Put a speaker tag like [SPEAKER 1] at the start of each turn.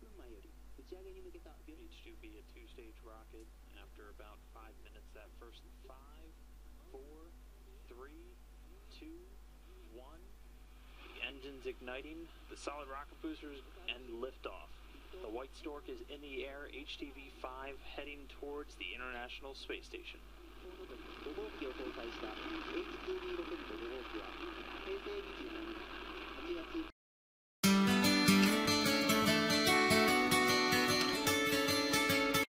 [SPEAKER 1] H2B, a two-stage rocket. After about 5 minutes, that first 5, 4, 3, 2, 1. The engine's igniting, the solid rocket boosters, and liftoff. The White Stork is in the air, HTV-5 heading towards the International Space Station.
[SPEAKER 2] 5号機を